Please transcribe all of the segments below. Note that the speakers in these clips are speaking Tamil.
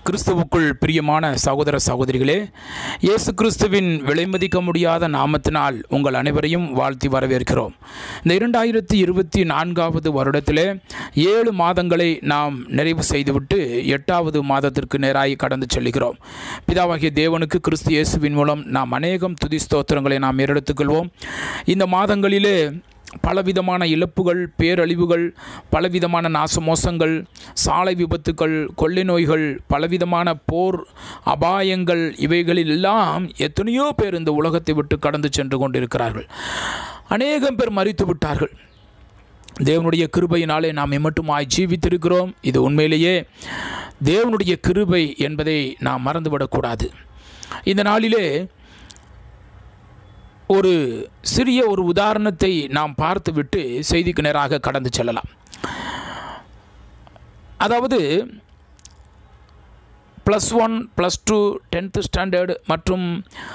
கிறிஸ்துவுக்குள் பிரியமான சகோதர சகோதரிகளே, இயேசு கிறிஸ்துவின் விலைமதிக்க முடியாத நாமத்தினால் உங்கள் அனைவரையும் வாழ்த்தி வரவேற்கிறோம். இந்த 2024 வருடத்திலே 7 மாதங்களை நாம் நிறைவு செய்துவிட்டு 8வது மாதத்திற்கு நேராய் கடந்து செல்கிறோம். பிதாவாகிய தேவனுக்கு கிறிஸ்து இயேசுவின் மூலம் நாம் அநேகம் துதி ஸ்தோத்திரங்களை நாம் ஏறெடுத்துக்கொள்வோம். இந்த மாதங்களிலே பலவிதமான இழப்புகள், பேரழிவுகள், பலவிதமான நாசமோசங்கள், சாலை விபத்துக்கள், கொள்ளை நோய்கள், பலவிதமான போர் அபாயங்கள், இவைகளில் எல்லாம் எத்தனையோ பேர் இந்த உலகத்தை விட்டு கடந்து சென்று கொண்டிருக்கிறார்கள். அநேகம் பேர் மரித்து விட்டார்கள். தேவனுடைய கிருபையினாலே நாம் எம்மட்டுமாய் ஜீவித்திருக்கிறோம். இது உண்மையிலேயே தேவனுடைய கிருபை என்பதை நாம் மறந்துவிடக்கூடாது. இந்த நாளிலே ஒரு சிறிய உதாரணத்தை நாம் பார்த்துவிட்டு செய்திக்கு நேராக கடந்து செல்லலாம். அதாவது +1, +2, 10th ஸ்டாண்டர்ட் மற்றும்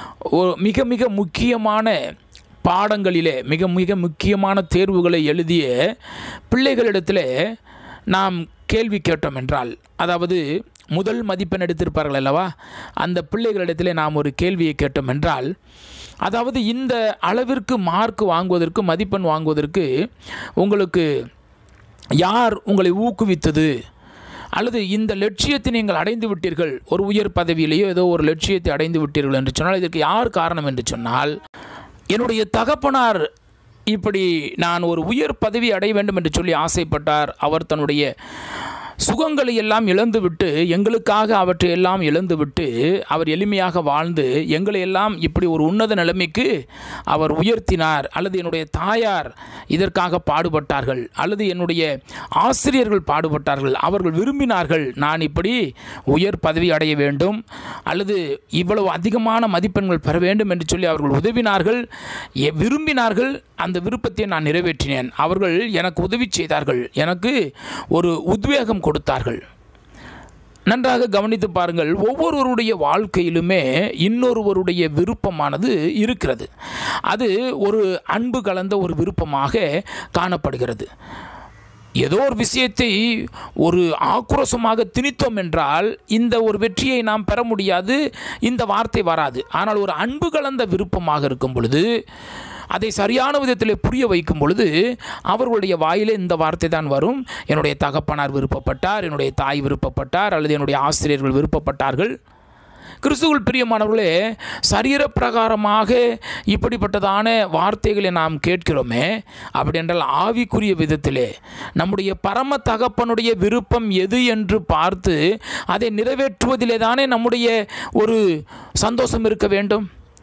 மிக மிக முக்கியமான பாடங்களிலே மிக முக்கியமான தேர்வுகளை எழுதிய பிள்ளைகளிடத்தில் நாம் கேள்வி கேட்டோம் என்றால், அதாவது முதல் மதிப்பெண் எடுத்திருப்பார்கள் அல்லவா, அந்த பிள்ளைகளிடத்தில் நாம் ஒரு கேள்வியை கேட்டோம் என்றால், அதாவது இந்த அளவிற்கு மார்க் வாங்குவதற்கு, மதிப்பெண் வாங்குவதற்கு உங்களுக்கு யார் உங்களை ஊக்குவித்தது, அல்லது இந்த லட்சியத்தை நீங்கள் அடைந்து விட்டீர்கள், ஒரு உயர் பதவியிலேயோ ஏதோ ஒரு லட்சியத்தை அடைந்து விட்டீர்கள் என்று சொன்னால் இதற்கு யார் காரணம் என்று சொன்னால், என்னுடைய தகப்பனார் இப்படி நான் ஒரு உயர் பதவி அடைய வேண்டும் என்று சொல்லி ஆசைப்பட்டார். அவர் தன்னுடைய சுகங்களை எல்லாம் இழந்துவிட்டு, எங்களுக்காக அவற்றை எல்லாம் இழந்துவிட்டு, அவர் எளிமையாக வாழ்ந்து எங்களை எல்லாம் இப்படி ஒரு உன்னத நிலைமைக்கு அவர் உயர்த்தினார். அல்லது என்னுடைய தாயார் இதற்காக பாடுபட்டார்கள், அல்லது என்னுடைய ஆசிரியர்கள் பாடுபட்டார்கள், அவர்கள் விரும்பினார்கள் நான் இப்படி உயர் பதவி அடைய வேண்டும், அல்லது இவ்வளவு அதிகமான மதிப்பெண்கள் பெற வேண்டும் என்று சொல்லி அவர்கள் உதவினார்கள், விரும்பினார்கள். அந்த விருப்பத்தை நான் நிறைவேற்றினேன். அவர்கள் எனக்கு உதவி செய்தார்கள், எனக்கு ஒரு உத்வேகம் கொடுத்தார்கள். நன்றாக கவனித்து பாருங்கள். ஒவ்வொருவருடைய வாழ்க்கையிலுமே இன்னொருவருடைய விருப்பமானது இருக்கிறது. அது ஒரு அன்பு கலந்த ஒரு விருப்பமாக காணப்படுகிறது. ஏதோ ஒரு விஷயத்தை ஒரு ஆக்ரோஷமாக திணித்தோம் என்றால் இந்த ஒரு வெற்றியை நாம் பெற முடியாது, இந்த வார்த்தை வராது. ஆனால் ஒரு அன்பு கலந்த விருப்பமாக இருக்கும் பொழுது, அதை சரியான விதத்தில் புரிய வைக்கும் பொழுது அவர்களுடைய வாயிலே இந்த வார்த்தை தான் வரும். என்னுடைய தகப்பனார் விருப்பப்பட்டார், என்னுடைய தாய் விருப்பப்பட்டார், அல்லது என்னுடைய ஆசிரியர்கள் விருப்பப்பட்டார்கள். கிறிஸ்துவுக்குள் பிரியமானவர்களே, சரீர பிரகாரமாக இப்படிப்பட்டதான வார்த்தைகளை நாம் கேட்கிறோமே, அப்படி என்றால் ஆவிக்குரிய விதத்திலே நம்முடைய பரம தகப்பனுடைய விருப்பம் எது என்று பார்த்து அதை நிறைவேற்றுவதிலே தானே நம்முடைய ஒரு சந்தோஷம் இருக்க வேண்டும்.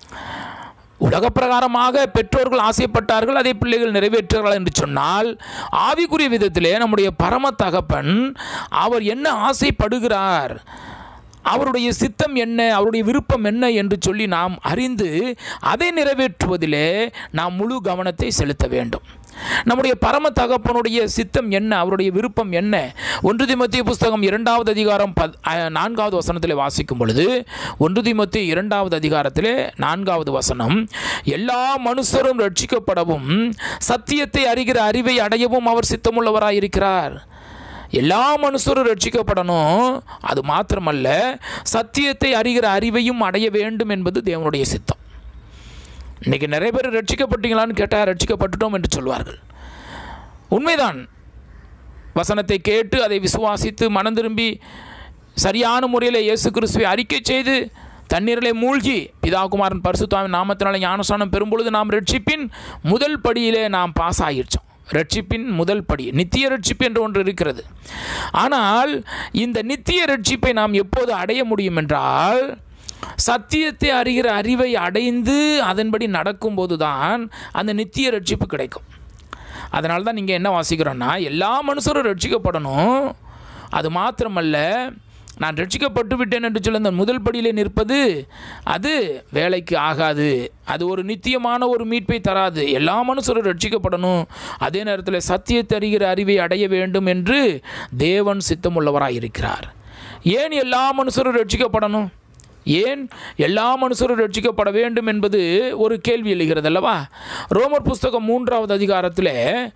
உலக பிரகாரமாக பெற்றோர்கள் ஆசைப்பட்டார்கள், அதை பிள்ளைகள் நிறைவேற்றுகிறார்கள் என்று சொன்னால், ஆவிக்குரிய விதத்திலே நம்முடைய பரம தகப்பன் அவர் என்ன ஆசைப்படுகிறார், அவருடைய சித்தம் என்ன, அவருடைய விருப்பம் என்ன என்று சொல்லி நாம் அறிந்து அதை நிறைவேற்றுவதிலே நாம் முழு கவனத்தை செலுத்த வேண்டும். நம்முடைய பரம தகப்பனுடைய சித்தம் என்ன, அவருடைய விருப்பம் என்ன? 1 தீமோத்தேயு புஸ்தகம் 2வது அதிகாரம் 4வது வசனத்தில் வாசிக்கும் பொழுது, 1 தீமோத்தேயு 2வது அதிகாரத்திலே 4வது வசனம், எல்லா மனுஷரும் ரட்சிக்கப்படவும் சத்தியத்தை அறிகிற அறிவை அடையவும் அவர் சித்தமுள்ளவராயிருக்கிறார். எல்லா மனுஷரும் ரட்சிக்கப்படணும், அது மாத்திரமல்ல சத்தியத்தை அறிகிற அறிவையும் அடைய வேண்டும் என்பது தேவனுடைய சித்தம். இன்றைக்கி நிறைய பேர் ரட்சிக்கப்பட்டீங்களான்னு கேட்டால் ரட்சிக்கப்பட்டுட்டோம் என்று சொல்வார்கள். உண்மைதான். வசனத்தை கேட்டு அதை விசுவாசித்து மனம் திரும்பி சரியான முறையில் இயேசு கிறிஸ்துவை அறிக்கை செய்து தண்ணீரிலே மூழ்கி பிதாகுமாரன் பரிசுத்தாவின் நாமத்தினாலே ஞானஸ்நானம் பெறும்பொழுது நாம் ரட்சிப்பின் முதல் படியிலே நாம் பாஸ் ஆகிடுச்சோம். ரட்சிப்பின் முதல் படி நித்திய ரட்சிப்பு என்று ஒன்று இருக்கிறது. ஆனால் இந்த நித்திய ரட்சிப்பை நாம் எப்போது அடைய முடியும் என்றால், சத்தியத்தை அறிகிற அறிவை அடைந்து அதன்படி நடக்கும்போது தான் அந்த நித்திய ரட்சிப்பு கிடைக்கும். அதனால தான் நீங்கள் என்ன வாசிக்கிறோன்னா, எல்லா மனுஷரும் ரட்சிக்கப்படணும், அது மாத்திரமல்ல நான் ரட்சிக்கப்பட்டு விட்டேன் என்று சொல்லி அந்த முதல் படியிலே நிற்பது அது வேலைக்கு ஆகாது, அது ஒரு நித்தியமான ஒரு மீட்பை தராது. எல்லா மனுஷரும் ரட்சிக்கப்படணும், அதே நேரத்தில் சத்தியத்தை அறிகிற அறிவை அடைய வேண்டும் என்று தேவன் சித்தமுள்ளவராக இருக்கிறார். ஏன் எல்லா மனுஷரும் ரட்சிக்கப்படணும்? ஏன் எல்லா மனுஷரும் ரட்சிக்கப்பட வேண்டும் என்பது ஒரு கேள்வி எழுகிறது அல்லவா? ரோமர் புஸ்தகம் 3வது அதிகாரத்தில்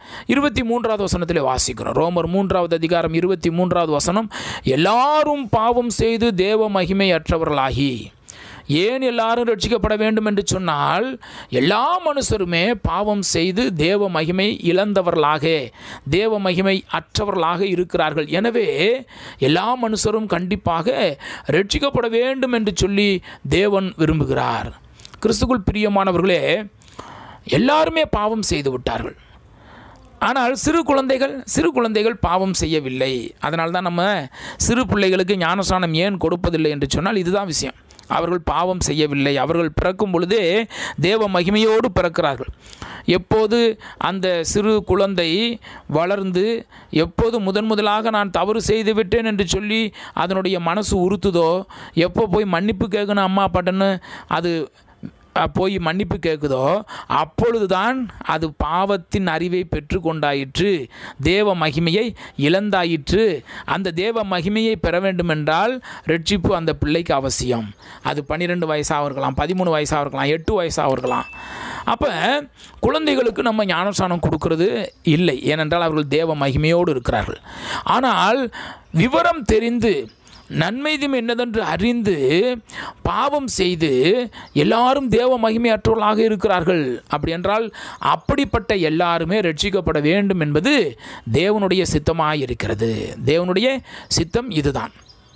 23வது வசனத்தில் வாசிக்கிறோம். ரோமர் 3வது அதிகாரம் 23வது வசனம், எல்லாரும் பாவம் செய்து தேவ மகிமை அற்றவர்களாகி. ஏன் எல்லாரும் ரட்சிக்கப்பட வேண்டும் என்று சொன்னால், எல்லா மனுஷருமே பாவம் செய்து தேவ மகிமை இழந்தவர்களாக, தேவ மகிமை அற்றவர்களாக இருக்கிறார்கள். எனவே எல்லா மனுஷரும் கண்டிப்பாக ரட்சிக்கப்பட வேண்டும் என்று சொல்லி தேவன் விரும்புகிறார். கிறிஸ்துவுக்குள் பிரியமானவர்களே, எல்லாருமே பாவம் செய்து விட்டார்கள். ஆனால் சிறு குழந்தைகள் பாவம் செய்யவில்லை. அதனால தான் நம்ம சிறு பிள்ளைகளுக்கு ஞானஸ்நானம் ஏன் கொடுப்பதில்லை என்று சொன்னால் இதுதான் விஷயம். அவர்கள் பாவம் செய்யவில்லை. அவர்கள் பிறக்கும் பொழுதே தேவ மகிமையோடு பிறக்கிறார்கள். எப்போது அந்த சிறு குழந்தை வளர்ந்து எப்போது முதலாக நான் தவறு செய்து விட்டேன் என்று சொல்லி அதனுடைய மனசு உறுத்துதோ, எப்போ போய் மன்னிப்பு கேட்கணும் அம்மா அப்பாட்டன்னு அது போய் மன்னிப்பு கேட்குதோ, அப்பொழுதுதான் அது பாவத்தின் அறிவை பெற்று கொண்டாயிற்று, தேவ மகிமையை இழந்தாயிற்று. அந்த தேவ மகிமையை பெற வேண்டுமென்றால் ரட்சிப்பு அந்த பிள்ளைக்கு அவசியம். அது 12 வயசாக இருக்கலாம், 13 வயசாக இருக்கலாம், 8 வயசாக இருக்கலாம். அப்போ குழந்தைகளுக்கு நம்ம ஞானஸ்நானம் கொடுக்கறது இல்லை, ஏனென்றால் அவர்கள் தேவ மகிமையோடு இருக்கிறார்கள். ஆனால் விவரம் தெரிந்து நன்மைதும் என்னதென்று அறிந்து பாவம் செய்து எல்லாரும் தேவ மகிமையற்றவர்களாக இருக்கிறார்கள். அப்படி என்றால் அப்படிப்பட்ட எல்லாருமே ரட்சிக்கப்பட வேண்டும் என்பது தேவனுடைய சித்தமாக இருக்கிறது. தேவனுடைய சித்தம் இதுதான்.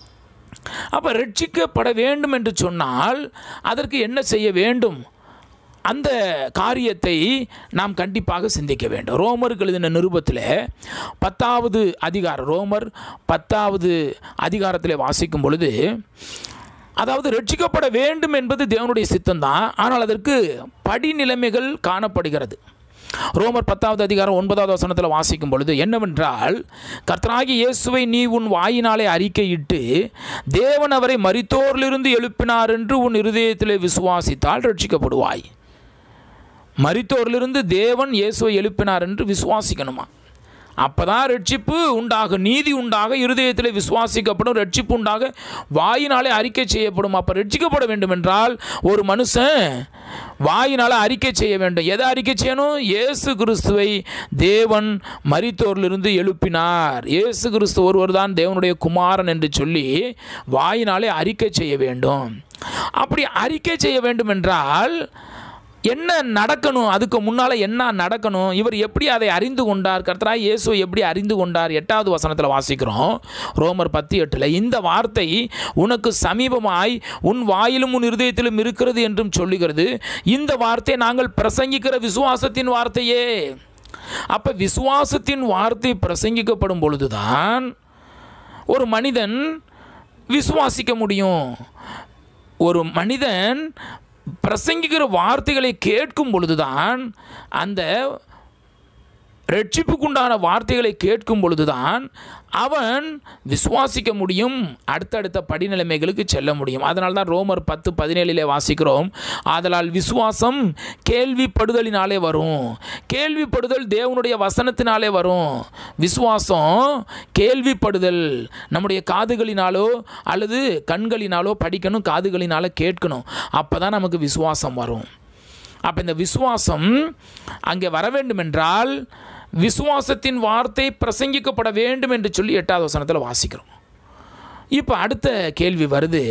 அப்போ ரட்சிக்கப்பட வேண்டும் என்று சொன்னால் அதற்கு என்ன செய்ய வேண்டும்? அந்த காரியத்தை நாம் கண்டிப்பாக சிந்திக்க வேண்டும். ரோமருக்கு எழுதின நிருபத்தில் 10வது அதிகாரம், ரோமர் 10வது அதிகாரத்தில் வாசிக்கும் பொழுது, அதாவது ரட்சிக்கப்பட வேண்டும் என்பது தேவனுடைய சித்தம்தான், ஆனால் அதற்கு படிநிலைமைகள் காணப்படுகிறது. ரோமர் 10வது அதிகாரம் 9வது வசனத்தில் வாசிக்கும் பொழுது என்னவென்றால், கர்த்தராகிய இயேசுவை நீ உன் வாயினாலே அறிக்கையிட்டு தேவன் அவரை மரித்தோரிலிருந்து எழுப்பினார் என்று உன் இருதயத்திலே விசுவாசித்தால் ரட்சிக்கப்படுவாய். மரித்தோரிலிருந்து தேவன் இயேசுவை எழுப்பினார் என்று விசுவாசிக்கணுமா? அப்போதான் ரட்சிப்பு உண்டாக, நீதி உண்டாக, இருதயத்தில் விசுவாசிக்கப்படும், ரட்சிப்பு உண்டாக, வாயினாலே அறிக்கை செய்யப்படும். அப்போ ரட்சிக்கப்பட வேண்டும் என்றால் ஒரு மனுஷன் வாயினால் அறிக்கை செய்ய வேண்டும். எதை அறிக்கை செய்யணும்? இயேசு கிறிஸ்துவை தேவன் மரித்தோரிலிருந்து எழுப்பினார், இயேசு கிறிஸ்து ஒருவர் தான் தேவனுடைய குமாரன் என்று சொல்லி வாயினாலே அறிக்கை செய்ய வேண்டும். அப்படி அறிக்கை செய்ய வேண்டும் என்றால் என்ன நடக்கணும்? அதுக்கு முன்னால் என்ன நடக்கணும்? இவர் எப்படி அதை அறிந்து கொண்டார்? கர்த்தராகிய இயேசுவை எப்படி அறிந்து கொண்டார்? 8வது வசனத்தில் வாசிக்கிறோம், ரோமர் 10:8, இந்த வார்த்தை உனக்கு சமீபமாய் உன் வாயிலும் உன் இருதயத்திலும் இருக்கிறது என்றும் சொல்லுகிறது. இந்த வார்த்தை நாங்கள் பிரசங்கிக்கிற விசுவாசத்தின் வார்த்தையே. அப்போ விசுவாசத்தின் வார்த்தை பிரசங்கிக்கப்படும் பொழுதுதான் ஒரு மனிதன் விசுவாசிக்க முடியும். ஒரு மனிதன் பிரசங்கிக்கிற வார்த்தைகளை கேட்கும் பொழுதுதான், அந்த ரட்சிப்புக்குண்டான வார்த்தைகளை கேட்கும் பொழுதுதான் அவன் விசுவாசிக்க முடியும், அடுத்தடுத்த படிநிலைமைகளுக்கு செல்ல முடியும். அதனால தான் ரோமர் 10:17 வாசிக்கிறோம், ஆதலால் விசுவாசம் கேள்விப்படுதலினாலே வரும், கேள்விப்படுதல் தேவனுடைய வசனத்தினாலே வரும். விசுவாசம் கேள்விப்படுதல், நம்முடைய காதுகளினாலோ அல்லது கண்களினாலோ படிக்கணும், காதுகளினால கேட்கணும், அப்போ தான் நமக்கு விசுவாசம் வரும். அப்போ இந்த விசுவாசம் அங்கே வர வேண்டும் என்றால் விசுவாசத்தின் வார்த்தை பிரசங்கிக்கப்பட வேண்டும் என்று சொல்லி 8வது வசனத்தில் வாசிக்கிறோம். இப்போ அடுத்த கேள்வி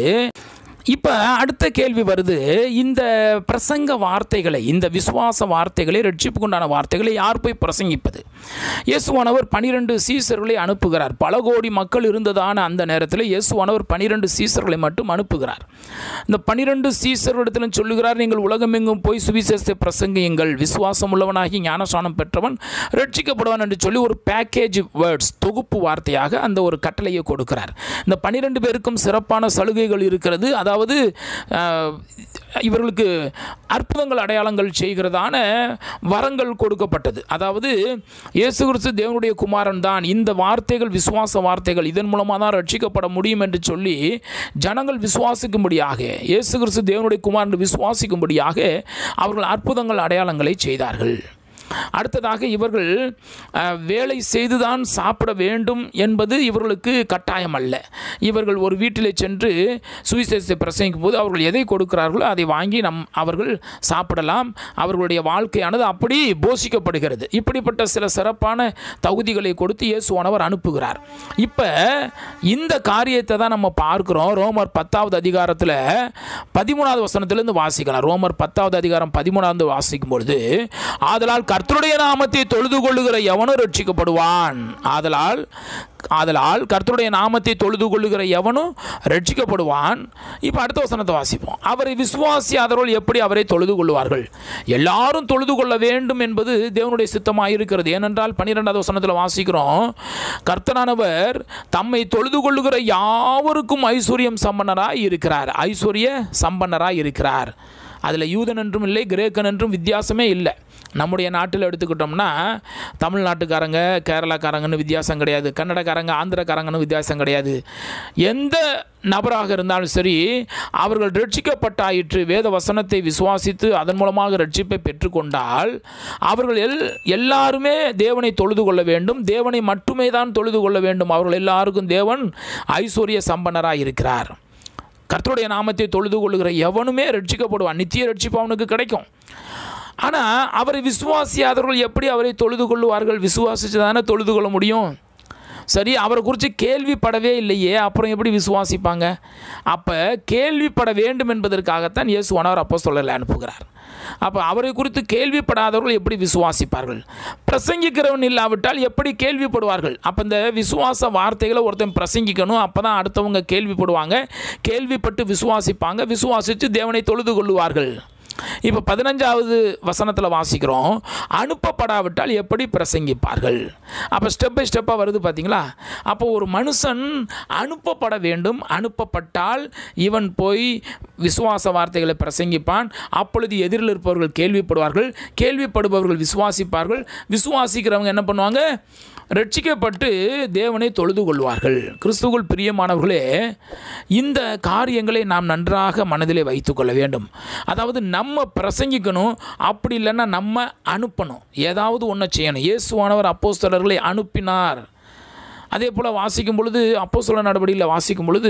வருது, இந்த பிரசங்க வார்த்தைகளை, இந்த விசுவாச வார்த்தைகளை, ரட்சிப்புக்குண்டான வார்த்தைகளை யார் போய் பிரசங்கிப்பது? இயேசுவானவர் 12 சீசர்களை அனுப்புகிறார். பல கோடி மக்கள் இருந்ததான அந்த நேரத்தில் இயேசுவானவர் 12 சீசர்களை மட்டும் அனுப்புகிறார். இந்த 12 சீசர்களிடத்திலும் சொல்லுகிறார், நீங்கள் உலகமெங்கும் போய் சுவிசேஷத்தை பிரசங்கியுங்கள், விசுவாசம் உள்ளவனாகி ஞானஸ்நானம் பெற்றவன் ரட்சிக்கப்படுவான் என்று சொல்லி ஒரு பேக்கேஜ் வேர்ட்ஸ், தொகுப்பு வார்த்தையாக அந்த ஒரு கட்டளையை கொடுக்கிறார். இந்த 12 பேருக்கும் சிறப்பான சலுகைகள் இருக்கிறது. அதாவது இவர்களுக்கு அற்புதங்கள் அடையாளங்கள் செய்கிறதான வரங்கள் கொடுக்கப்பட்டது. அதாவது இயேசு கிறிஸ்து தேவனுடைய குமாரன் தான், இந்த வார்த்தைகள் விசுவாச வார்த்தைகள், இதன் மூலமாக தான் ரட்சிக்கப்பட முடியும் என்று சொல்லி ஜனங்கள் விசுவாசிக்கும்படியாக, இயேசு கிறிஸ்து தேவனுடைய குமாரன் விசுவாசிக்கும்படியாக அவர்கள் அற்புதங்கள் அடையாளங்களை செய்தார்கள். அடுத்ததாக இவர்கள் வேலை செய்துதான் சாப்பிட வேண்டும் என்பது இவர்களுக்கு கட்டாயம் அல்ல. இவர்கள் ஒரு வீட்டிலே சென்று சுவிசேஷத்தை பிரசங்கிக்கும் போது அவர்கள் எதை கொடுக்கிறார்களோ அதை வாங்கி அவர்கள் சாப்பிடலாம். அவர்களுடைய வாழ்க்கையானது அப்படி போஷிக்கப்படுகிறது. இப்படிப்பட்ட சில சிறப்பான தகுதிகளை கொடுத்து இயேசுவானவர் அனுப்புகிறார். இப்போ இந்த காரியத்தை தான் நம்ம பார்க்கிறோம். ரோமர் 10வது அதிகாரத்தில் 13வது வசனத்திலிருந்து வாசிக்கலாம். ரோமர் 10வது அதிகாரம் 13வது வாசிக்கும் பொழுது, ஆதலால் கர்த்தருடைய நாமத்தை தொழுது கொள்ளுகிற எவனும் ரட்சிக்கப்படுவான். ஆதலால் கர்த்தருடைய நாமத்தை தொழுது கொள்ளுகிற எவனும் ரட்சிக்கப்படுவான். இப்போ அடுத்த வசனத்தை வாசிப்போம். அவரை விசுவாசியாதவர்கள் எப்படி அவரை தொழுது கொள்வார்கள்? எல்லாரும் தொழுது கொள்ள வேண்டும் என்பது தேவனுடைய சித்தமாக இருக்கிறது. ஏனென்றால் 12வது வசனத்தில் வாசிக்கிறோம், கர்த்தரானவர் தம்மை தொழுது கொள்ளுகிற யாவருக்கும் ஐஸ்வர்யம் சம்பன்னராய் இருக்கிறார். அதில் யூதன் என்றும் இல்லை, கிரேக்கன் என்றும் வித்தியாசமே இல்லை. நம்முடைய நாட்டில் எடுத்துக்கிட்டோம்னா தமிழ்நாட்டுக்காரங்க கேரளாக்காரங்கன்னு வித்தியாசம் கிடையாது, கன்னடக்காரங்க ஆந்திரக்காரங்கன்னு வித்தியாசம் கிடையாது. எந்த நபராக இருந்தாலும் சரி, அவர்கள் ரட்சிக்கப்பட்டாயிற்று, வேத வசனத்தை விசுவாசித்து அதன் மூலமாக ரட்சிப்பை பெற்றுக்கொண்டால் அவர்கள் எல்லாருமே தேவனை தொழுது கொள்ள வேண்டும். தேவனை மட்டுமே தான் தொழுது கொள்ள வேண்டும். அவர்கள் எல்லாருக்கும் தேவன் ஐஸ்வர்ய சம்பன்னராக இருக்கிறார். கர்த்தருடைய நாமத்தை தொழுது கொள்ளுகிற எவனுமே ரட்சிக்கப்படுவான். நித்திய ரட்சிப்பு அவனுக்கு கிடைக்கும். ஆனால் அவரை விசுவாசியாதவர்கள் எப்படி அவரை தொழுது கொள்ளுவார்கள்? விசுவாசித்து தானே தொழுது கொள்ள முடியும். சரி, அவரை குறித்து கேள்விப்படவே இல்லையே, அப்புறம் எப்படி விசுவாசிப்பாங்க? அப்போ கேள்விப்பட வேண்டும் என்பதற்காகத்தான் இயேசுவானவர் அப்போஸ்தலர்களை அனுப்புகிறார். அப்போ அவரை குறித்து கேள்விப்படாதவர்கள் எப்படி விசுவாசிப்பார்கள்? பிரசங்கிக்கிறவன் இல்லாவிட்டால் எப்படி கேள்விப்படுவார்கள்? அப்போ இந்த விசுவாச வார்த்தைகளை ஒருத்தன் பிரசங்கிக்கணும். அப்போ தான் அடுத்தவங்க கேள்விப்படுவாங்க. கேள்விப்பட்டு விசுவாசிப்பாங்க. விசுவாசித்து தேவனை தொழுது கொள்ளுவார்கள். இப்போ 15வது வசனத்தில் வாசிக்கிறோம், அனுப்பப்படாவிட்டால் எப்படி பிரசங்கிப்பார்கள்? அப்போ ஸ்டெப் பை ஸ்டெப்பாக வருது பார்த்தீங்களா? அப்போ ஒரு மனுஷன் அனுப்பப்பட வேண்டும். அனுப்பப்பட்டால் இவன் போய் விசுவாச வார்த்தைகளை பிரசங்கிப்பான். அப்பொழுது எதிரில் இருப்பவர்கள் கேள்விப்படுவார்கள். கேள்விப்படுபவர்கள் விசுவாசிப்பார்கள். விசுவாசிக்கிறவங்க என்ன பண்ணுவாங்க? ரட்சிக்கப்பட்டு தேவனை தொழுது கொள்வார்கள். கிறிஸ்துவுக்குள் பிரியமானவர்களே, இந்த காரியங்களை நாம் நன்றாக மனதிலே வைத்துக்கொள்ள வேண்டும். அதாவது நம்ம பிரசங்கிக்கணும், அப்படி இல்லைன்னா நம்ம அனுப்பணும். ஏதாவது ஒன்று செய்யணும். இயேசுவானவர் அப்போஸ்தலர்களை அனுப்பினார். அதே போல் வாசிக்கும் பொழுது அப்போஸ்தலர் நடவடிக்கையில் வாசிக்கும் பொழுது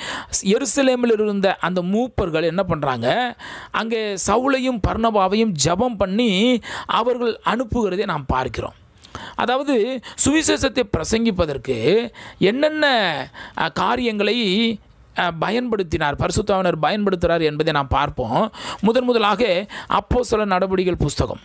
எருசலேமில் இருந்த அந்த மூப்பர்கள் என்ன பண்ணுறாங்க? அங்கே சவுலையும் பர்னபாவையும் ஜெபம் பண்ணி அவர்கள் அனுப்புகிறதை நாம் பார்க்கிறோம். அதாவது சுவிசேஷத்தை பிரசங்கிப்பதற்கு என்னென்ன காரியங்களை பயன்படுத்தினார், பரிசுத்தாவினர் பயன்படுத்துகிறார் என்பதை நாம் பார்ப்போம். முதலாக அப்போஸ்தலர் நடவடிக்கைகள் புஸ்தகம்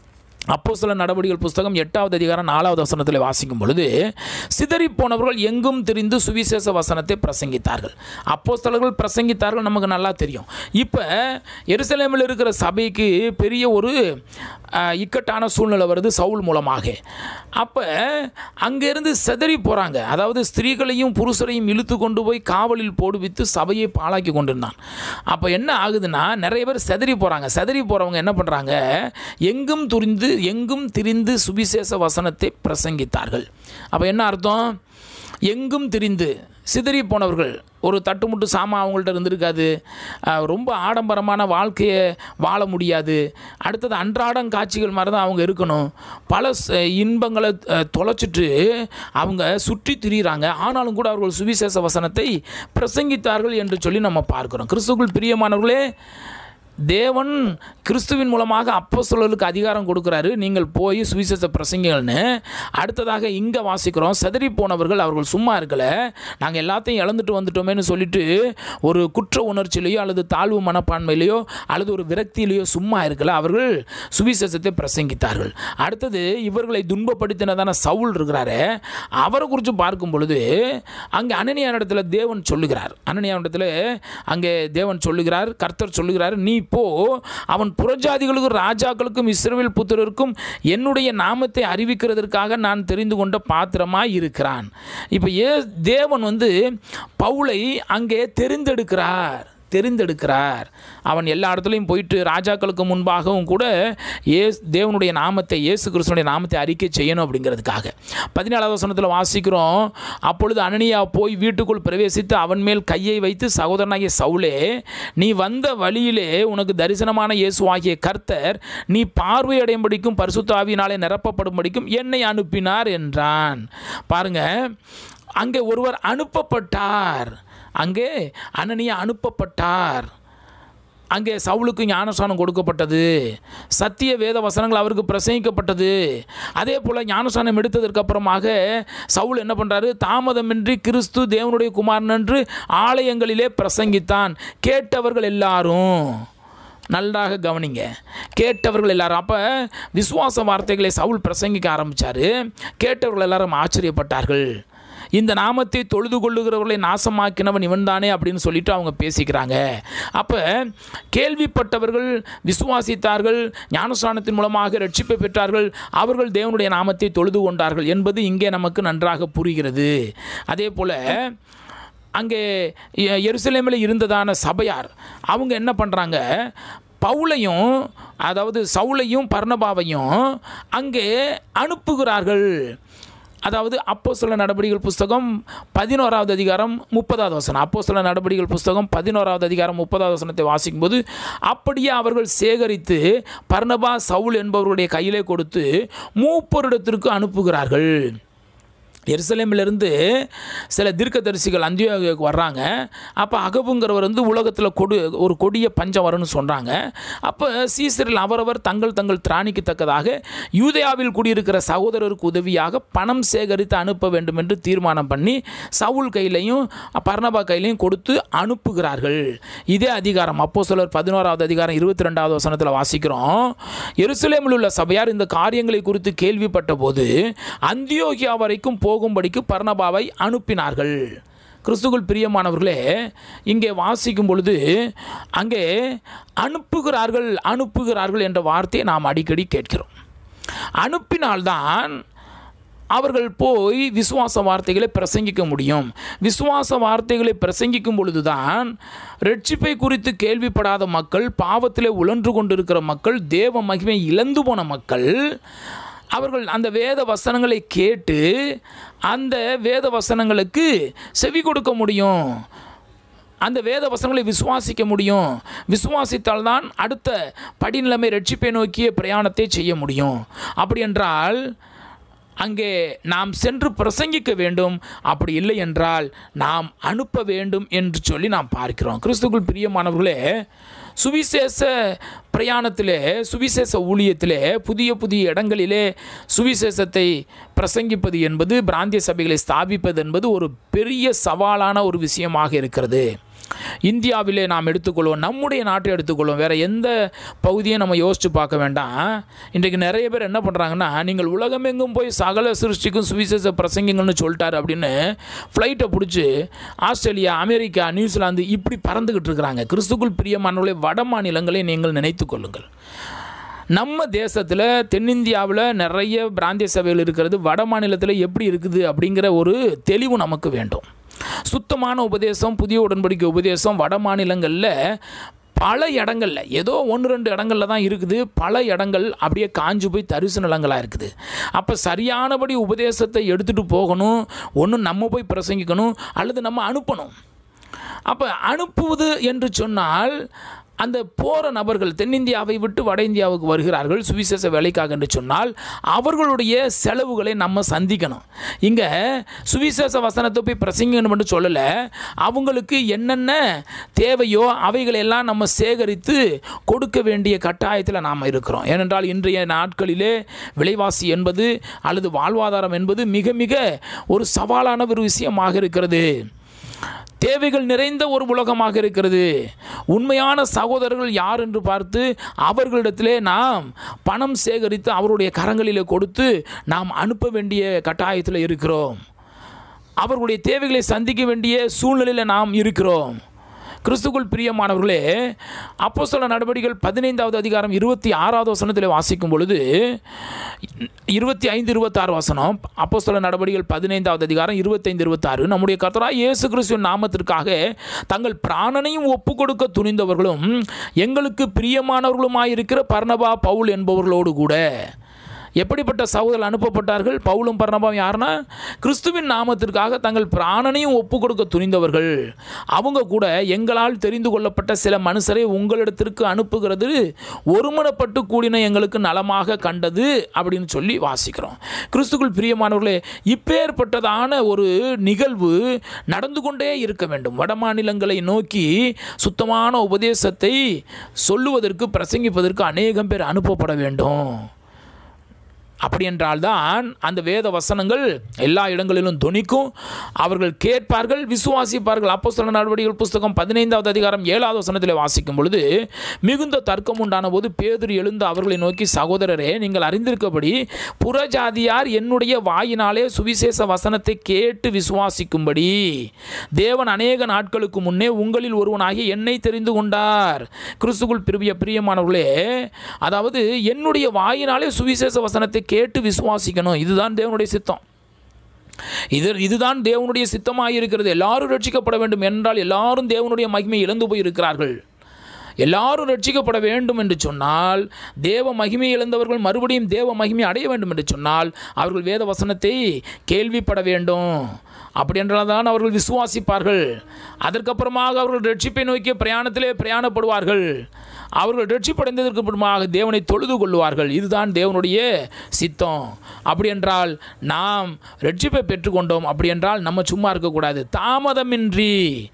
8வது அதிகாரம் 4வது வசனத்தில் வாசிக்கும் பொழுது, சிதறிப்போனவர்கள் எங்கும் திரிந்து சுவிசேஷ வசனத்தை பிரசங்கித்தார்கள். அப்போஸ்தலர்கள் பிரசங்கித்தார்கள், நமக்கு நல்லா தெரியும். இப்போ எருசலேமில் இருக்கிற சபைக்கு பெரிய ஒரு இக்கட்டான சூழ்நிலை வருது சவுல் மூலமாக. அப்போ அங்கேருந்து சிதறி போகிறாங்க. அதாவது ஸ்திரீகளையும் புருஷரையும் இழுத்து கொண்டு போய் காவலில் போடுவித்து சபையை பாழாக்கி கொண்டிருந்தான். அப்போ என்ன ஆகுதுன்னா, நிறைய பேர் சிதறி போகிறாங்க. சிதறி போகிறவங்க என்ன பண்ணுறாங்க? எங்கும் திரிந்து சுவிசேஷ வசனத்தை பிரசங்கித்தார்கள். அப்போ என்ன அர்த்தம்? எங்கும் திரிந்து சிதறி போனவர்கள். ஒரு தட்டுமுட்டு சாமான் அவங்கள்ட்ட இருந்திருக்காது. ரொம்ப ஆடம்பரமான வாழ்க்கையை வாழ முடியாது. அடுத்தது அன்றாடம் காட்சிகள் மாதிரி தான் அவங்க இருக்கணும். பல இன்பங்களை தொலைச்சிட்டு அவங்க சுற்றி திரிகிறாங்க. ஆனாலும் கூட அவர்கள் சுவிசேஷ வசனத்தை பிரசங்கித்தார்கள் என்று சொல்லி நம்ம பார்க்கிறோம். கிறிஸ்துவுக்குள் பிரியமானவர்களே, தேவன் கிறிஸ்துவின் மூலமாக அப்போஸ்தலர்களுக்கு அதிகாரம் கொடுக்குறாரு, நீங்கள் போய் சுவிசேஷ பிரசங்கிகள்னு. அடுத்ததாக இங்கே வாசிக்கிறோம், சிதறி போனவர்கள் அவர்கள் சும்மா இருக்கலை, நாங்கள் எல்லாத்தையும் இழந்துட்டு வந்துட்டோமேன்னு சொல்லிட்டு ஒரு குற்ற உணர்ச்சியிலையோ அல்லது தாழ்வு மனப்பான்மையிலையோ அல்லது ஒரு விரக்தியிலையோ சும்மா இருக்கலை, அவர்கள் சுவிசேஷத்தை பிரசங்கித்தார்கள். அடுத்தது இவர்களை துன்பப்படுத்தினதான சவுல் இருக்கிறாரு, அவரை குறித்து பார்க்கும் பொழுது அங்கே அனனியானிடத்தில் தேவன் சொல்லுகிறார். அனனியானிடத்தில் அங்கே தேவன் சொல்லுகிறார், கர்த்தர் சொல்லுகிறார், நீ போ, அவன் புறஜாதிகளுக்கும் ராஜாக்களுக்கும் இஸ்ரவேல் புத்திரருக்கும் என்னுடைய நாமத்தை அறிவிக்கிறதற்காக நான் தெரிந்து கொண்ட பாத்திரமாய் இருக்கிறான். இப்போ தேவன் பவுலை அங்கே தெரிந்தெடுக்கிறார். தெரிந்தெடுக்கிறார். அவன் எல்லா இடத்துலையும் போயிட்டு ராஜாக்களுக்கு முன்பாகவும் கூட தேவனுடைய நாமத்தை, இயேசு கிறிஸ்துனுடைய நாமத்தை அறிக்கை செய்யணும் அப்படிங்கிறதுக்காக. 14வது வசனத்தில் வாசிக்கிறோம், அப்பொழுது அனனியா போய் வீட்டுக்குள் பிரவேசித்து அவன் மேல் கையை வைத்து, சகோதரனாகிய சவுலே, நீ வந்த வழியிலே உனக்கு தரிசனமான இயேசுவாகிய கர்த்தர் நீ பார்வையடையும்படிக்கும் பரிசுத்த ஆவியினாலே நிரப்பப்படும்படிக்கும் என்னை அனுப்பினார் என்றான். பாருங்க, அங்கே ஒருவர் அனுப்பப்பட்டார். அங்கே அனனியா அனுப்பப்பட்டார். அங்கே சவுலுக்கு ஞானஸ்நானம் கொடுக்கப்பட்டது, சத்திய வேத வசனங்கள் அவருக்கு பிரசங்கிக்கப்பட்டது. அதே போல் ஞானஸ்நானம் எடுத்ததற்கு அப்புறமாக சவுல் என்ன பண்ணுறாரு, தாமதமின்றி கிறிஸ்து தேவனுடைய குமாரன் என்று ஆலயங்களிலே பிரசங்கித்தான். கேட்டவர்கள் எல்லாரும், நன்றாக கவனிங்க, கேட்டவர்கள் எல்லாரும். அப்போ விசுவாச வார்த்தைகளை சவுல் பிரசங்கிக்க ஆரம்பித்தார். கேட்டவர்கள் எல்லாரும் ஆச்சரியப்பட்டார்கள். இந்த நாமத்தை தொழுது கொள்ளுகிறவர்களை நாசமாக்கினவன் இவன் தானே அப்படின்னு சொல்லிட்டு அவங்க பேசிக்கிறாங்க. அப்போ கேள்விப்பட்டவர்கள் விசுவாசித்தார்கள், ஞானஸ்நானத்தின் மூலமாக ரட்சிப்பை பெற்றார்கள், அவர்கள் தேவனுடைய நாமத்தை தொழுது கொண்டார்கள் என்பது இங்கே நமக்கு நன்றாக புரிகிறது. அதே போல் அங்கே எருசலேமில் இருந்ததான சபையார் அவங்க என்ன பண்ணுறாங்க, பவுலையும், அதாவது சவுலையும் பர்னபாவையும் அங்கே அனுப்புகிறார்கள். அதாவது அப்போஸ்தலர் நடபடிகள் புஸ்தகம் 11வது அதிகாரம் 30வது வசனம். அப்போஸ்தலர் நடபடிகள் புஸ்தகம் 11வது அதிகாரம் 30வது வசனத்தை வாசிக்கும்போது, அப்படியே அவர்கள் சேகரித்து பர்னபா சவுல் என்பவர்களுடைய கையிலே கொடுத்து மூப்பரிடத்திற்கு அனுப்புகிறார்கள். எருசலேமிலிருந்து சில தீர்க்கதரிசிகள் அந்தியோகியாவுக்கு வர்றாங்க. அப்போ அகபுங்கிறவர் உலகத்தில் ஒரு கொடிய பஞ்சம் வரும்னு சொல்கிறாங்க. அப்போ சீசரில் அவரவர் தங்கள் திராணிக்கு தக்கதாக யூதேயாவில் குடியிருக்கிற சகோதரருக்கு உதவியாக பணம் சேகரித்து அனுப்ப வேண்டும் என்று தீர்மானம் பண்ணி சவுல் கையிலையும் பர்னபா கையிலையும் கொடுத்து அனுப்புகிறார்கள். இதே அதிகாரம் அப்போஸ்தலர் 11வது அதிகாரம் 22வது வசனத்தில் வாசிக்கிறோம், எருசலேமில் உள்ள சபையார் இந்த காரியங்களை குறித்து கேள்விப்பட்ட போது அந்தியோகியா வரைக்கும் போகும்படிக்கு பர்னபாவை அனுப்பினார்கள். கிறிஸ்துவுக்குள் பிரியமானவர்களே, இங்கே வாசிக்கும் பொழுது அங்கே அனுப்புகிறார்கள் என்ற வார்த்தையை நாம் அடிக்கடி கேட்கிறோம். அனுப்பினால்தான் அவர்கள் போய் விசுவாச வார்த்தைகளை பிரசங்கிக்க முடியும். விசுவாச வார்த்தைகளை பிரசங்கிக்கும் பொழுதுதான் ரட்சிப்பை குறித்து கேள்விப்படாத மக்கள், பாவத்திலே உழன்று கொண்டிருக்கிற மக்கள், தேவ மகிமை இழந்து போன மக்கள், அவர்கள் அந்த வேத வசனங்களை கேட்டு அந்த வேத வசனங்களுக்கு செவி கொடுக்க முடியும். அந்த வேத வசனங்களை விசுவாசிக்க முடியும். விசுவாசித்தால்தான் அடுத்த படிநிலைமை ரட்சிப்பை நோக்கிய பிரயாணத்தை செய்ய முடியும். அப்படி என்றால் அங்கே நாம் சென்று பிரசங்கிக்க வேண்டும். அப்படி இல்லை என்றால் நாம் அனுப்ப வேண்டும் என்று சொல்லி நாம் பார்க்கிறோம். கிறிஸ்துவுக்குள் பிரியமானவர்களே, சுவிசேஷ பிரயாணத்திலே, சுவிசேஷ ஊழியத்திலே, புதிய இடங்களிலே சுவிசேஷத்தை பிரசங்கிப்பது என்பது, பிராந்திய சபைகளை ஸ்தாபிப்பது என்பது ஒரு பெரிய சவாலான ஒரு விஷயமாக இருக்கிறது. இந்தியாவிலே நாம் எடுத்துக்கொள்வோம், நம்முடைய நாட்டை எடுத்துக்கொள்வோம், வேறு எந்த பகுதியும் நம்ம யோசித்து பார்க்க வேண்டாம். இன்றைக்கு நிறைய பேர் என்ன பண்ணுறாங்கன்னா, நீங்கள் உலகமெங்கும் போய் சகல சிருஷ்டிக்கும் சுவிசேஷ பிரசங்கிங்கள்னு சொல்லிட்டார் அப்படின்னு ஃப்ளைட்டை பிடிச்சி ஆஸ்திரேலியா, அமெரிக்கா, நியூசிலாந்து இப்படி பறந்துக்கிட்டு இருக்கிறாங்க. கிறிஸ்துவுக்குள் பிரியமானவர்களே, வட மாநிலங்களை நீங்கள் நினைத்து கொள்ளுங்கள். நம்ம தேசத்தில், தென்னிந்தியாவில் நிறைய பிராந்திய சபைகள் இருக்கிறது. வட மாநிலத்தில் எப்படி இருக்குது அப்படிங்கிற ஒரு தெளிவு நமக்கு வேண்டும். சுத்தமான உபதேசம், புதிய உடன்படிக்கை உபதேசம் வட மாநிலங்களில் பல இடங்களில், ஏதோ 1-2 இடங்களில் தான் இருக்குது. பல இடங்கள் அப்படியே காஞ்சு போய் தரிசு நிலங்களாக இருக்குது. அப்போ சரியானபடி உபதேசத்தை எடுத்துகிட்டு போகணும். ஒன்று நம்ம போய் பிரசங்கிக்கணும், அல்லது நம்ம அனுப்பணும். அப்போ அனுப்புவது என்று சொன்னால், அந்த போகிற நபர்கள் தென்னிந்தியாவை விட்டு வட இந்தியாவுக்கு வருகிறார்கள் சுவிசேஷ வேலைக்காக என்று சொன்னால், அவர்களுடைய செலவுகளை நம்ம சந்திக்கணும். இங்கே சுவிசேஷ வசனத்தை போய் பிரசங்கணும் என்று சொல்லலை, அவங்களுக்கு என்னென்ன தேவையோ அவைகளெல்லாம் நம்ம சேகரித்து கொடுக்க வேண்டிய கட்டாயத்தில் நாம் இருக்கிறோம். ஏனென்றால் இன்றைய நாட்களிலே விலைவாசி என்பது அல்லது வாழ்வாதாரம் என்பது மிக மிக ஒரு சவாலான ஒரு விஷயமாக இருக்கிறது. தேவைகள் நிறைந்த ஒரு உலகமாக இருக்கிறது. உண்மையான சகோதரர்கள் யார் என்று பார்த்து அவர்களிடத்திலே நாம் பணம் சேகரித்து அவருடைய கரங்களிலே கொடுத்து நாம் அனுப்ப வேண்டிய கட்டாயத்தில் இருக்கிறோம். அவர்களுடைய தேவைகளை சந்திக்க வேண்டிய சூழ்நிலையில் நாம் இருக்கிறோம். கிறிஸ்துக்குள் பிரியமானவர்களே, அப்போஸ்தலர் நடபடிகள் 15வது அதிகாரம் 26வது வசனத்தில் வாசிக்கும் பொழுது 25-26 வசனம், அப்போஸ்தலர் நடபடிகள் 15வது அதிகாரம் 25-26, நம்முடைய கர்த்தராகிய இயேசு கிறிஸ்துவின் நாமத்திற்காக தங்கள் பிராணனையும் ஒப்பு கொடுக்க துணிந்தவர்களும் எங்களுக்கு பிரியமானவர்களுமாயிருக்கிற பர்னபா, பவுல் என்பவர்களோடு கூட. எப்படிப்பட்ட சகோதரர்கள் அனுப்பப்பட்டார்கள்? பவுலும் பர்னபாவும் யாருன்னா, கிறிஸ்துவின் நாமத்திற்காக தங்கள் பிராணனையும் ஒப்பு கொடுக்க துணிந்தவர்கள். அவங்க கூட எங்களால் தெரிந்து கொள்ளப்பட்ட சில மனுஷரை உங்களிடத்திற்கு அனுப்புகிறது ஒருமனப்பட்டு கூடின எங்களுக்கு நலமாக கண்டது அப்படின்னு சொல்லி வாசிக்கிறோம். கிறிஸ்துக்குள் பிரியமானவர்களே, இப்பேற்பட்டதான ஒரு நிகழ்வு நடந்து கொண்டே இருக்க வேண்டும். வட மாநிலங்களை நோக்கி சுத்தமான உபதேசத்தை சொல்லுவதற்கு, பிரசங்கிப்பதற்கு அநேகம் பேர் அனுப்பப்பட வேண்டும். அப்படி என்றால்தான் அந்த வேத வசனங்கள் எல்லா இடங்களிலும் தொனிக்கும், அவர்கள் கேட்பார்கள், விசுவாசிப்பார்கள். அப்போஸ்தலர் நடபடிகள் புஸ்தகம் 15வது அதிகாரம் 7வது வசனத்தில் வாசிக்கும் பொழுது, மிகுந்த தர்க்கம் உண்டான போது பேதுரு எழுந்து அவர்களை நோக்கி, சகோதரரே, நீங்கள் அறிந்திருக்கபடி புறஜாதியார் என்னுடைய வாயினாலே சுவிசேஷ வசனத்தை கேட்டு விசுவாசிக்கும்படி தேவன் அநேக நாட்களுக்கு முன்னே உங்களில் ஒருவனாகி என்னை தெரிந்து கொண்டார். கிறிஸ்துக்குள் பிரியமானவர்களே, அதாவது என்னுடைய வாயினாலே சுவிசேஷ வசனத்தை கேட்டு விசுவாசிக்கணும். இதுதான் தேவனுடைய சித்தம். இதுதான் தேவனுடைய சித்தமாக இருக்கிறது. எல்லாரும் ரட்சிக்கப்பட வேண்டும் என்றால் எல்லாரும் தேவனுடைய மகிமை இழந்து போயிருக்கிறார்கள். எல்லாரும் ரட்சிக்கப்பட வேண்டும் என்று சொன்னால், தேவ மகிமை இழந்தவர்கள் மறுபடியும் தேவ மகிமை அடைய வேண்டும் என்று சொன்னால் அவர்கள் வேத வசனத்தை கேள்விப்பட வேண்டும். அப்படி என்றால் தான் அவர்கள் விசுவாசிப்பார்கள். அதற்கப்புறமாக அவர்கள் ரட்சிப்பை நோக்கிய பிரயாணத்திலே பிரயாணப்படுவார்கள். அவர்கள் ரட்சிப்படைந்ததற்கு அப்புறமாக தேவனை தொழுது கொள்வார்கள். இதுதான் தேவனுடைய சித்தம். அப்படி என்றால் நாம் ரட்சிப்பை பெற்றுக்கொண்டோம். அப்படி என்றால் நம்ம சும்மா இருக்கக்கூடாது. தாமதமின்றி,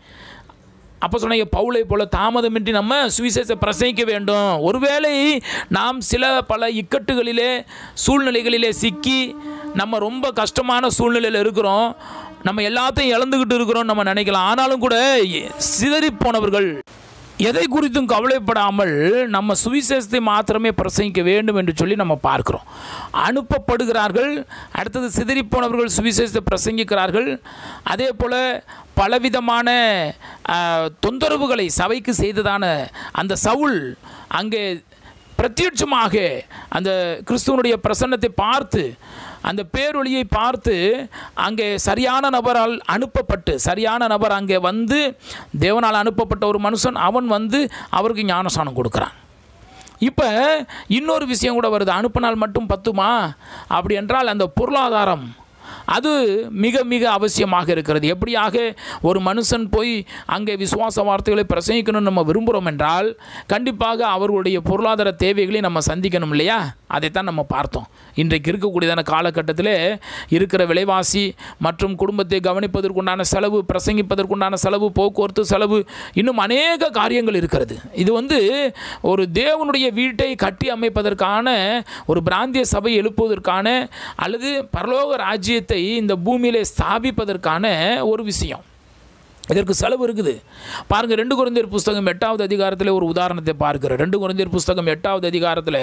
அப்போ சொன்ன பவுலை போல தாமதமின்றி நம்ம சுவிசேஷத்தை பிரசங்கிக்க வேண்டும். ஒருவேளை நாம் பல இக்கட்டுகளிலே, சூழ்நிலைகளிலே சிக்கி நம்ம ரொம்ப கஷ்டமான சூழ்நிலையில் இருக்கிறோம், நம்ம எல்லாத்தையும் இழந்துக்கிட்டு இருக்கிறோம் நம்ம நினைக்கலாம். ஆனாலும் கூட சிதறி போனவர்கள் எதை குறித்தும் கவலைப்படாமல் நம்ம சுவிசேஷத்தை மாத்திரமே பிரசங்கிக்க வேண்டும் என்று சொல்லி நம்ம பார்க்கிறோம். அனுப்பப்படுகிறார்கள். அடுத்தது சிதறிப்போனவர்கள் சுவிசேஷத்தை பிரசங்கிக்கிறார்கள். அதே போல் பலவிதமான தொந்தரவுகளை சபைக்கு செய்ததான அந்த சவுல் அங்கே பிரத்யட்சமாக அந்த கிறிஸ்துவனுடைய பிரசன்னத்தை பார்த்து, அந்த பேரொளியை பார்த்து அங்கே சரியான நபரால் அனுப்பப்பட்டு, சரியான நபர் அங்கே வந்து தேவனால் அனுப்பப்பட்ட ஒரு மனுஷன், அவன் வந்து அவருக்கு ஞானஸ்நானம் கொடுக்குறான். இப்போ இன்னொரு விஷயம் கூட வருது. அனுப்பினால் மட்டும் பத்துமா? அப்படி என்றால் அந்த பொருளாதாரம் அது மிக மிக அவசியமாக இருக்கிறது. எப்படியாக ஒரு மனுஷன் போய் அங்கே விசுவாச வார்த்தைகளை பிரசங்கிக்கணும்னு நம்ம விரும்புகிறோம் என்றால் கண்டிப்பாக அவர்களுடைய பொருளாதார தேவைகளை நம்ம சந்திக்கணும் இல்லையா? அதைத்தான் நம்ம பார்த்தோம். இன்றைக்கு இருக்கக்கூடியதான காலகட்டத்தில் இருக்கிற விலைவாசி மற்றும் குடும்பத்தை கவனிப்பதற்குண்டான செலவு, பிரசங்கிப்பதற்குண்டான செலவு, போக்குவரத்து செலவு, இன்னும் அநேக காரியங்கள் இருக்கிறது. இது வந்து ஒரு தேவனுடைய வீட்டை கட்டி அமைப்பதற்கான, ஒரு பிராந்திய சபை எழுப்புவதற்கான, அல்லது பரலோக ராஜ்யத்தை இந்த பூமியிலே ஸ்தாபிப்பதற்கான ஒரு விஷயம். இதற்கு செலவு இருக்குது. பாருங்கள், 2 கொரிந்தியர் புஸ்தகம் 8வது அதிகாரத்தில் ஒரு உதாரணத்தை பார்க்கிறோம். 2 கொரிந்தியர் புஸ்தகம் 8வது அதிகாரத்தில்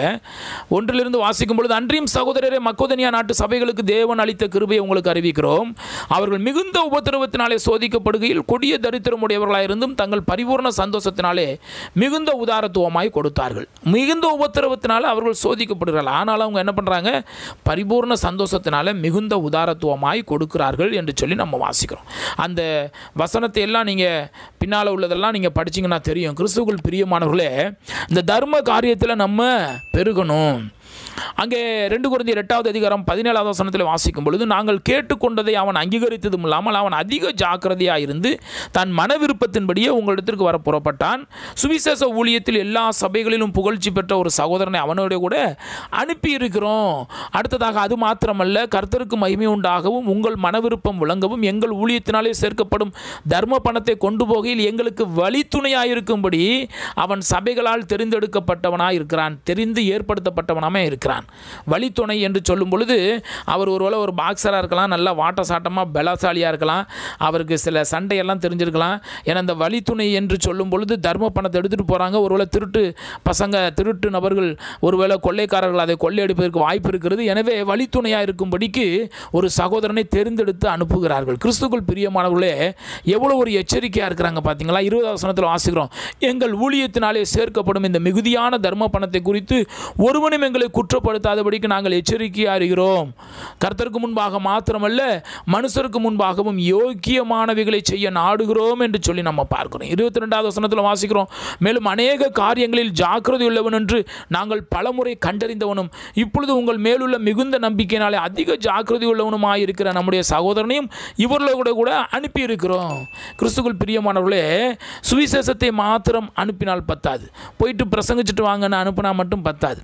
1 வாசிக்கும் பொழுது, அன்றியும் சகோதரரே, மக்கோதனியா நாட்டு சபைகளுக்கு தேவன் அளித்த கிருபையை உங்களுக்கு அறிவிக்கிறோம். அவர்கள் மிகுந்த உபத்திரவத்தினாலே சோதிக்கப்படுகையில் கொடிய தரித்திரமுடையவர்களாயிருந்தும் தங்கள் பரிபூர்ண சந்தோஷத்தினாலே மிகுந்த உதாரத்துவமாய் கொடுத்தார்கள். மிகுந்த உபத்திரவத்தினால அவர்கள் சோதிக்கப்படுகிறார்கள். ஆனால் அவங்க என்ன பண்ணுறாங்க? பரிபூர்ண சந்தோஷத்தினால மிகுந்த உதாரத்துவமாய் கொடுக்கிறார்கள் என்று சொல்லி நம்ம வாசிக்கிறோம். அந்த வசனத்தை எல்லாம் நீங்கள் பின்னால் உள்ளதெல்லாம் நீங்கள் படிச்சிங்கன்னா தெரியும். கிறிஸ்துவுக்குள் பிரியமானவர்களே, இந்த தர்ம காரியத்தில் நம்ம பெருகணும். அங்கே 2 கொரிந்தியர் 8வது அதிகாரம் 17வது வசனத்தில் வாசிக்கும் பொழுது, நாங்கள் கேட்டுக்கொண்டதை அவன் அங்கீகரித்ததும் இல்லாமல் அவன் அதிக ஜாக்கிரதையாக இருந்து தன் மன விருப்பத்தின்படியே உங்களிடத்திற்கு வர புறப்பட்டான். சுவிசேஷ ஊழியத்தில் எல்லா சபைகளிலும் புகழ்ச்சி பெற்ற ஒரு சகோதரனை அவனோட கூட அனுப்பி இருக்கிறோம். அடுத்ததாக அது மாத்திரமல்ல, கர்த்தருக்கு மகிமை உண்டாகவும் உங்கள் மன விருப்பம் விளங்கவும் எங்கள் ஊழியத்தினாலே சேர்க்கப்படும் தர்ம பணத்தை கொண்டு போகையில் எங்களுக்கு வழித்துணையாக இருக்கும்படி அவன் சபைகளால் தெரிந்தெடுக்கப்பட்டவனாக இருக்கிறான், தெரிந்து ஏற்படுத்தப்பட்டவனாக இருக்கிறான். இருக்கிறான். வழித்துணை என்று சொல்லும் பொழுது அவர் ஒருவேளை ஒரு பாக்ஸராக இருக்கலாம், நல்லா வாட்ட சாட்டமாக பலசாலியாக இருக்கலாம், அவருக்கு சில சண்டையெல்லாம் தெரிஞ்சிருக்கலாம். ஏன்னா அந்த வழித்துணை என்று சொல்லும் பொழுது தர்ம பணத்தை எடுத்துகிட்டு போகிறாங்க. ஒருவேளை திருட்டு நபர்கள், ஒருவேளை கொள்ளைக்காரர்கள் அதை கொள்ளையடிப்பதற்கு வாய்ப்பு இருக்கிறது. எனவே வழித்துணையாக இருக்கும்படிக்கு ஒரு சகோதரனை தேர்ந்தெடுத்து அனுப்புகிறார்கள். கிறிஸ்துவுக்குள் பிரியமானவர்களே, எவ்வளோ ஒரு எச்சரிக்கையாக இருக்கிறாங்க பார்த்தீங்களா? 20வது வசனத்தில் வாசிக்கிறோம், எங்கள் ஊழியத்தினாலே சேர்க்கப்படும் இந்த மிகுதியான தர்ம பணத்தை குறித்து ஒருவனும் எங்களை குற்றப்படுத்தாதபடிக்கு நாங்கள் எச்சரிக்கையாக இருக்கிறோம். கர்த்தருக்கு முன்பாக மாத்திரமல்ல, மனுஷருக்கு முன்பாகவும் யோக்கியமானவைகளை செய்ய நாடுகிறோம் என்று சொல்லி நம்ம பார்க்கிறோம். 22வது வசனத்தில் வாசிக்கிறோம், மேலும் அநேக காரியங்களில் ஜாக்கிரதை உள்ளவன் என்று நாங்கள் பலமுறை கண்டறிந்தவனும் இப்பொழுது உங்கள் மேலுள்ள மிகுந்த நம்பிக்கையினாலே அதிக ஜாக்கிரதை உள்ளவனுமாய் இருக்கிற நம்முடைய சகோதரனையும் இவர்களோட கூட அனுப்பியிருக்கிறோம். கிறிஸ்துவுக்குள் பிரியமானவர்களே, சுவிசேஷத்தை மாத்திரம் அனுப்பினால் பத்தாது, போயிட்டு பிரசங்கிச்சுட்டு வாங்கன்னு அனுப்பினா மட்டும் பத்தாது.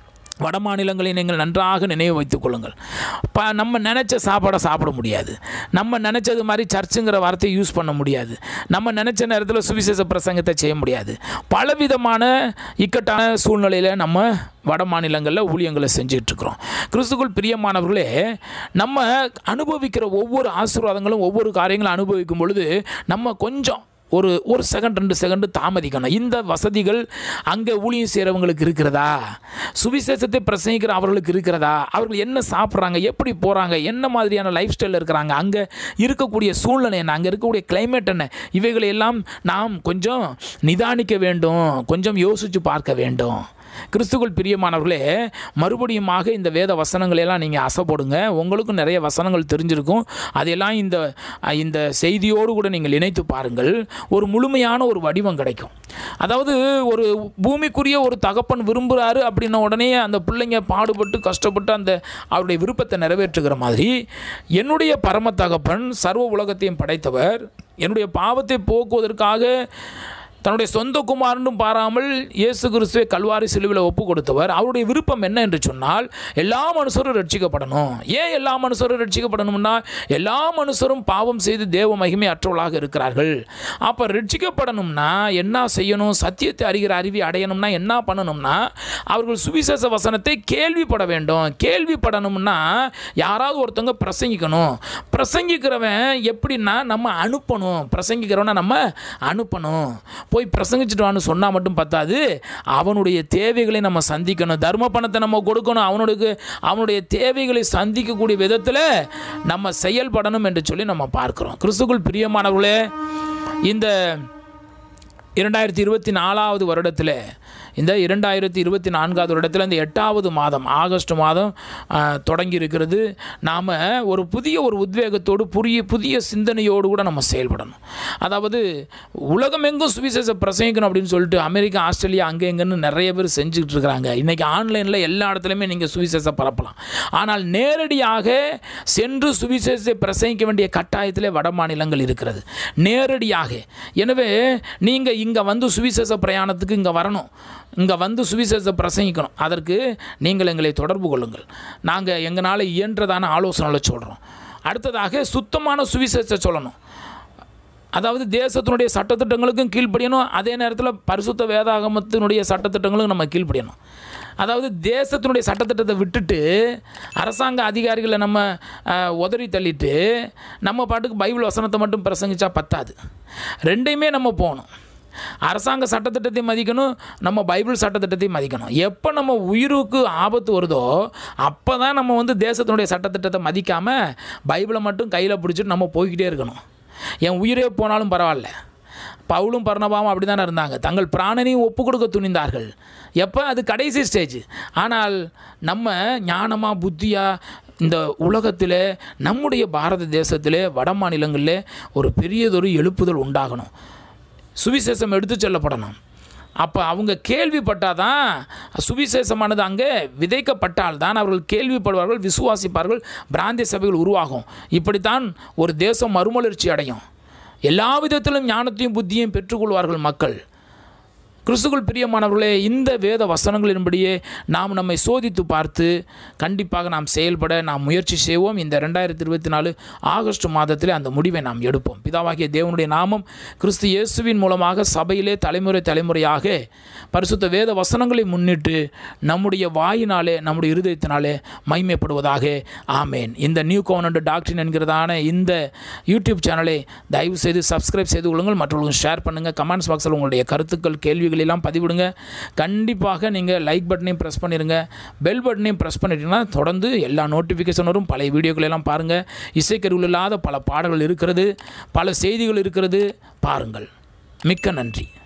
வட மாநிலங்களை நீங்கள் நன்றாக நினைவு வைத்துக் கொள்ளுங்கள். நம்ம நினச்ச சாப்பாடை சாப்பிட முடியாது, நம்ம நினச்சது மாதிரி சர்ச்சுங்கிற வார்த்தையை யூஸ் பண்ண முடியாது, நம்ம நினச்ச நேரத்தில் சுவிசேஷ பிரசங்கத்தை செய்ய முடியாது. பலவிதமான இக்கட்டான சூழ்நிலையில் நம்ம வட மாநிலங்களில் ஊழியங்களை செஞ்சிட்ருக்கிறோம். கிறிஸ்துவுக்குள் பிரியமானவர்களே, நம்ம அனுபவிக்கிற ஒவ்வொரு ஆசீர்வாதங்களும் ஒவ்வொரு காரியங்களும் அனுபவிக்கும் பொழுது நம்ம கொஞ்சம் ஒரு செகண்ட் 2 செகண்டு தாமதிக்கணும். இந்த வசதிகள் அங்கே ஊழியம் செய்கிறவங்களுக்கு இருக்கிறதா? சுவிசேஷத்தை பிரசங்கிக்கிற அவர்களுக்கு இருக்கிறதா? அவர்கள் என்ன சாப்பிட்றாங்க, எப்படி போகிறாங்க, என்ன மாதிரியான லைஃப் ஸ்டைலில் இருக்கிறாங்க, அங்கே இருக்கக்கூடிய சூழ்நிலை என்ன, அங்கே இருக்கக்கூடிய கிளைமேட் என்ன, இவைகளையெல்லாம் நாம் கொஞ்சம் நிதானிக்க வேண்டும், கொஞ்சம் யோசித்து பார்க்க வேண்டும். கிறிஸ்துவுக்குள் பிரியமானவர்களே, மறுபடியுமாக இந்த வேத வசனங்களெல்லாம் நீங்கள் அசைப்படுங்க. உங்களுக்கும் நிறைய வசனங்கள் தெரிஞ்சிருக்கும். அதையெல்லாம் இந்த செய்தியோடு கூட நீங்கள் இணைத்து பாருங்கள். ஒரு முழுமையான ஒரு வடிவம் கிடைக்கும். அதாவது ஒரு பூமிக்குரிய ஒரு தகப்பன் விரும்புகிறாரு அப்படின்ன உடனே அந்த பிள்ளைங்க பாடுபட்டு கஷ்டப்பட்டு அந்த அவருடைய விருப்பத்தை நிறைவேற்றுகிற மாதிரி, என்னுடைய பரம தகப்பன் சர்வ உலகத்தையும் படைத்தவர், என்னுடைய பாவத்தை போக்குவதற்காக தன்னுடைய சொந்த குமாரனும் பாராமல் இயேசு கிறிஸ்துவை கல்வாரி சிலுவையில் ஒப்பு கொடுத்தவர். அவருடைய விருப்பம் என்ன என்று சொன்னால், எல்லா மனுஷரும் ரட்சிக்கப்படணும். ஏன் எல்லா மனுஷரும் ரட்சிக்கப்படணும்னா, எல்லா மனுஷரும் பாவம் செய்து தேவ மகிமை அற்றவர்களாக இருக்கிறார்கள். அப்போ ரட்சிக்கப்படணும்னா என்ன செய்யணும்? சத்தியத்தை அறிகிற அறிவை அடையணும்னா என்ன பண்ணணும்னா, அவர்கள் சுவிசேஷ வசனத்தை கேள்விப்பட வேண்டும். கேள்விப்படணும்னா யாராவது ஒருத்தவங்க பிரசங்கிக்கணும். பிரசங்கிக்கிறவன் எப்படின்னா நம்ம அனுப்பணும். பிரசங்கிக்கிறவனை நம்ம அனுப்பணும். போய் பிரசங்கிச்சுட்டு வான்னு சொன்னால் மட்டும் பத்தாது, அவனுடைய தேவைகளை நம்ம சந்திக்கணும். தர்ம பணத்தை நம்ம கொடுக்கணும். அவனுடைய தேவைகளை சந்திக்கக்கூடிய விதத்தில் நம்ம செயல்படணும் என்று சொல்லி நம்ம பார்க்கிறோம். கிறிஸ்துவுக்குள் பிரியமானவர்களே, இந்த 2024 வருடத்தில், இந்த 2024 வருடத்தில் இந்த 8வது மாதம் ஆகஸ்ட் மாதம் தொடங்கி இருக்கிறது. நாம் ஒரு புதிய உத்வேகத்தோடு புதிய சிந்தனையோடு கூட நம்ம செயல்படணும். அதாவது உலகமெங்கும் சுவிசேஷ பிரசங்கிக்கணும் அப்படின்னு சொல்லிட்டு அமெரிக்கா, ஆஸ்திரேலியா அங்கே எங்கன்னு நிறைய பேர் செஞ்சுக்கிட்டு இருக்கிறாங்க. இன்றைக்கி ஆன்லைனில் எல்லா இடத்துலையுமே நீங்கள் சுவிசேஷம் பரப்பலாம். ஆனால் நேரடியாக சென்று சுவிசேஷத்தை பிரசங்கிக்க வேண்டிய கட்டாயத்திலே வட மாநிலங்கள் இருக்கிறது, நேரடியாக. எனவே நீங்கள் இங்கே வந்து சுவிசேஷ பிரயாணத்துக்கு இங்கே வரணும், இங்கே வந்து சுவிசேஷத்தை பிரசங்கிக்கணும். அதற்கு நீங்கள் எங்களை தொடர்பு கொள்ளுங்கள். நாங்கள் எங்களால் இயன்றதான ஆலோசனைகளை சொல்கிறோம். அடுத்ததாக சுத்தமான சுவிசேஷத்தை சொல்லணும். அதாவது தேசத்தினுடைய சட்டத்திட்டங்களுக்கும் கீழ்ப்படியணும், அதே நேரத்தில் பரிசுத்த வேதாகமத்தினுடைய சட்டத்திட்டங்களுக்கும் நம்ம கீழ்ப்படியணும். அதாவது தேசத்தினுடைய சட்டத்திட்டத்தை விட்டுட்டு அரசாங்க அதிகாரிகளை நம்ம உதறி தள்ளிட்டு நம்ம பாட்டுக்கு பைபிள் வசனத்தை மட்டும் பிரசங்கிச்சா பத்தாது. ரெண்டையுமே நம்ம போகணும். அரசாங்க சட்டத்திட்டத்தை மதிக்கணும், நம்ம பைபிள் சட்டத்திட்டத்தை மதிக்கணும். எப்போ நம்ம உயிருக்கு ஆபத்து வருதோ அப்போ தான் நம்ம வந்து தேசத்தினுடைய சட்டத்திட்டத்தை மதிக்காமல் பைபிளை மட்டும் கையில் பிடிச்சிட்டு நம்ம போய்கிட்டே இருக்கணும். என் உயிரே போனாலும் பரவாயில்ல. பவுலும் பர்னபாவும் அப்படி தானே இருந்தாங்க. தங்கள் பிராணனையும் ஒப்பு கொடுக்க துணிந்தார்கள். எப்போ? அது கடைசி ஸ்டேஜ். ஆனால் நம்ம ஞானமாக புத்தியாக இந்த உலகத்தில், நம்முடைய பாரத தேசத்தில், வட மாநிலங்களில் ஒரு பெரியதொரு எழுப்புதல் உண்டாகணும். சுவிசேஷம் எடுத்து செல்லப்படணும். அப்போ அவங்க கேள்விப்பட்டால் தான் சுவிசேஷமானது அங்கே விதைக்கப்பட்டால் தான் அவர்கள் கேள்விப்படுவார்கள், விசுவாசிப்பார்கள், பிராந்திய சபைகள் உருவாகும். இப்படித்தான் ஒரு தேசம் மறுமலர்ச்சி அடையும். எல்லா விதத்திலும் ஞானத்தையும் புத்தியையும் பெற்றுக்கொள்வார்கள் மக்கள். கிறிஸ்துவுக்குள் பிரியமானவர்களே, இந்த வேத வசனங்களின்படியே நாம் நம்மை சோதித்து பார்த்து கண்டிப்பாக நாம் செயல்பட நாம் முயற்சி செய்வோம். இந்த 2024 ஆகஸ்ட் மாதத்திலே அந்த முடிவை நாம் எடுப்போம். பிதாவாகிய தேவனுடைய நாமம் கிறிஸ்து இயேசுவின் மூலமாக சபையிலே தலைமுறையாக பரிசுத்த வேத வசனங்களை முன்னிட்டு நம்முடைய வாயினாலே நம்முடைய இருதயத்தினாலே மகிமைப்படுவதாக. ஆமேன். இந்த நியூ கோவனன்ட் டாக்டரின் என்கிறதான இந்த யூடியூப் சேனலை தயவு செய்து சப்ஸ்கிரைப் செய்து கொள்ளுங்கள். மற்றவர்களுக்கு ஷேர் பண்ணுங்கள். கமெண்ட்ஸ் பாக்ஸில் உங்களுடைய கருத்துக்கள் கேள்விகள் எல்லாம் பதிவிடுங்க. கண்டிப்பாக நீங்கள் லைக் பட்டனையும் ப்ரெஸ் பண்ணிடுங்க. பெல் பட்டனையும் ப்ரெஸ் பண்ணிட்டீங்கன்னா தொடர்ந்து எல்லா நோட்டிஃபிகேஷன் வரும். பழைய வீடியோக்கள் எல்லாம் பாருங்கள். இசைக்கருவில் இல்லாத பல பாடல்கள் இருக்கிறது, பல செய்திகள் இருக்கிறது. பாருங்கள். மிக்க நன்றி.